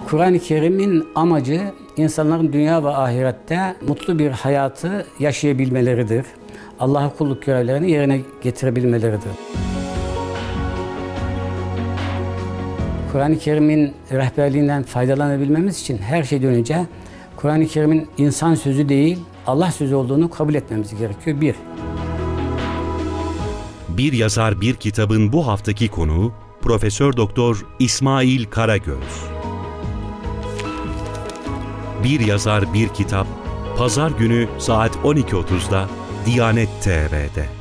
Kur'an-ı Kerim'in amacı insanların dünya ve ahirette mutlu bir hayatı yaşayabilmeleridir. Allah'a kulluk görevlerini yerine getirebilmeleridir. Kur'an-ı Kerim'in rehberliğinden faydalanabilmemiz için her şeyden önce Kur'an-ı Kerim'in insan sözü değil, Allah sözü olduğunu kabul etmemiz gerekiyor. Bir Yazar Bir Kitabın bu haftaki konuğu Profesör Doktor İsmail Karagöz. Bir Yazar Bir Kitap, Pazar günü saat 12.30'da Diyanet TV'de.